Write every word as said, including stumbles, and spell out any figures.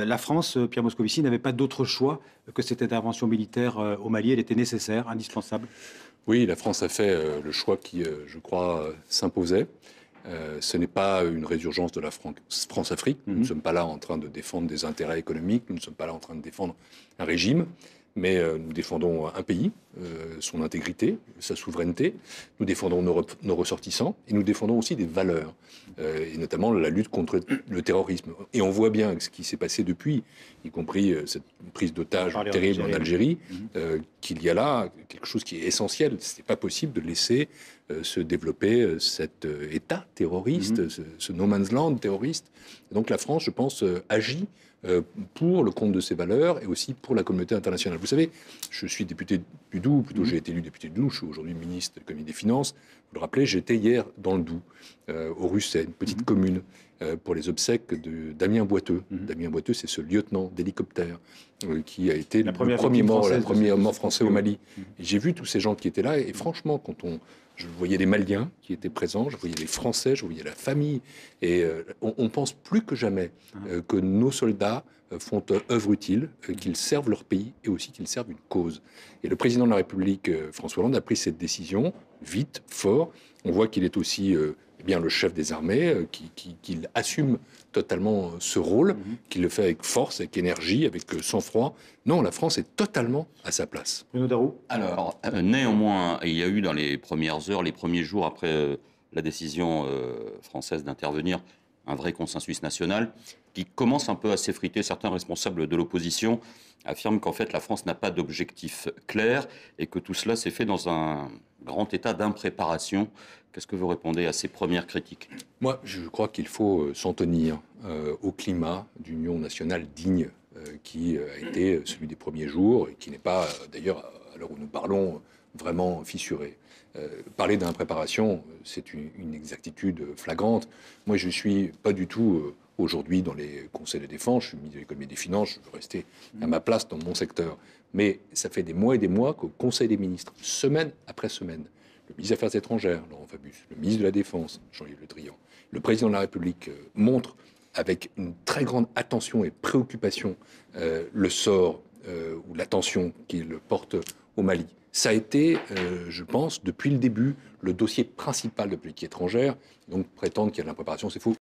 La France, Pierre Moscovici, n'avait pas d'autre choix que cette intervention militaire au Mali. Elle était nécessaire, indispensable. Oui, la France a fait le choix qui, je crois, s'imposait. Euh, ce n'est pas une résurgence de la France-Afrique. Nous ne sommes pas là en train de défendre des intérêts économiques, nous ne sommes pas là en train de défendre un régime, mais euh, nous défendons un pays, euh, son intégrité, sa souveraineté, nous défendons nos, nos ressortissants et nous défendons aussi des valeurs, euh, et notamment la lutte contre le terrorisme. Et on voit bien ce qui s'est passé depuis, y compris euh, cette prise d'otage terrible en Algérie, euh, qu'il y a là quelque chose qui est essentiel. Ce n'est pas possible de laisser euh, se développer euh, cet euh, État terroriste, mmh. ce, ce no man's land terroriste. Et donc la France, je pense, euh, agit euh, pour le compte de ses valeurs et aussi pour la communauté internationale. Vous savez, je suis député du Doubs, plutôt mmh. j'ai été élu député du Doubs, je suis aujourd'hui ministre de l'économie et des finances. Vous le rappelez, j'étais hier dans le Doubs, euh, au Russet, une petite mmh. commune, euh, pour les obsèques de Damien Boiteux. Mmh. Damien Boiteux, c'est ce lieutenant d'hélicoptère euh, qui a été la le premier mort, le premier mort ce français au Mali. Mmh. Et j'ai vu tous ces gens qui étaient là, et franchement, quand on je voyais les Maliens qui étaient présents, je voyais les Français, je voyais la famille. Et euh, on, on pense plus que jamais euh, que nos soldats euh, font euh, œuvre utile, euh, qu'ils servent leur pays et aussi qu'ils servent une cause. Et le président de la République, euh, François Hollande, a pris cette décision vite, fort. On voit qu'il est aussi euh, eh bien, le chef des armées, euh, qui, qui, qu'il assume totalement ce rôle, mmh. qu'il le fait avec force, avec énergie, avec sang-froid. Non, la France est totalement à sa place. Bruno Darroux. Alors, euh, néanmoins, il y a eu dans les premières heures, les premiers jours après euh, la décision euh, française d'intervenir, un vrai consensus national qui commence un peu à s'effriter. Certains responsables de l'opposition affirment qu'en fait la France n'a pas d'objectif clair et que tout cela s'est fait dans un grand état d'impréparation. Qu'est-ce que vous répondez à ces premières critiques ? Moi, je crois qu'il faut s'en tenir euh, au climat d'union nationale digne euh, qui a été celui des premiers jours et qui n'est pas, d'ailleurs, à l'heure où nous parlons, vraiment fissuré. Euh, parler d'impréparation, c'est une, une exactitude flagrante. Moi, je ne suis pas du tout euh, aujourd'hui dans les conseils de défense, je suis ministre de l'économie et des finances, je veux rester à ma place dans mon secteur. Mais ça fait des mois et des mois qu'au Conseil des ministres, semaine après semaine, le ministre des Affaires étrangères, Laurent Fabius, le ministre de la Défense, Jean-Yves Le Drian, le président de la République euh, montrent avec une très grande attention et préoccupation euh, le sort euh, ou l'attention qu'il porte au Mali. Ça a été, euh, je pense, depuis le début, le dossier principal de politique étrangère. Donc prétendre qu'il y a de l'impréparation, c'est faux.